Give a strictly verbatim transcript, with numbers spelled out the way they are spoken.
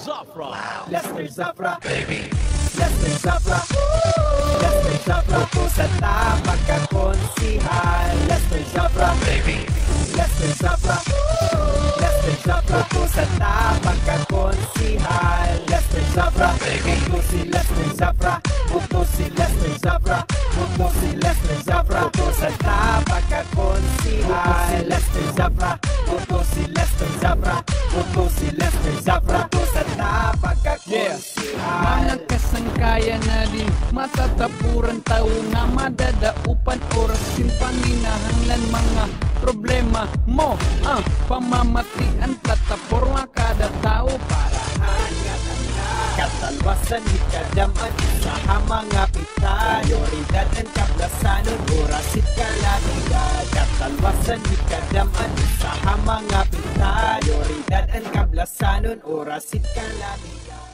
Zafra. Wow. Lester Zafra, Baby. Lester Zafra, Lester Zafra po sa pagkakonsihal. Lester Zafra, Baby. Lester Zafra, Lester Zafra po sa pagkakonsihal. Lester Zafra, Baby. Buto si Lester Zafra, buto si Lester Zafra, buto si Lester Zafra po sa pagkakonsihal. Lester Zafra, buto si Lester Zafra, buto si Lester Zafra po sa pagkakonsihal. Mga kasangkaya na din matatapuran tao na madadaupan orasin paninahanglan mga problema mo ang pamamatian tatapor nga kada tao para katalwasan ikadaman sa mga prioridad ang kablasanon orasit kalamidad. Katalwasan ikadaman sa mga prioridad ang kablasanon orasit kalamidad.